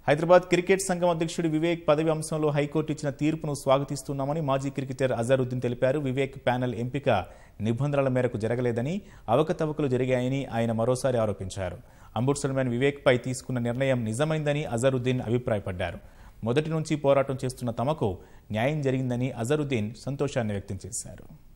Hyderabad cricket సంఘం అధ్యక్షుడు వివేక్ పదవి అంశంలో హైకోర్టు ఇచ్చిన తీర్పును స్వాగతిస్తున్నామని మాజీ క్రికెటర్ అజరుద్దీన్ తెలిపారు. వివేక్ ప్యానెల్ ఎంపిక నిబంధనల మేరకు జరగలేదని, అవకతవకలు జరిగాయని ఆయన మరోసారి ఆరోపించారు. అంబుడ్స్మన్ వివేక్ పై తీసుకున్న నిర్ణయం నిజమైందని అజరుద్దీన్ అభిప్రాయపడ్డారు. మొదటి నుంచి పోరాటం చేస్తున్న తమకు న్యాయం జరిగిందని అజరుద్దీన్ సంతోషాన్ని వ్యక్తం చేశారు.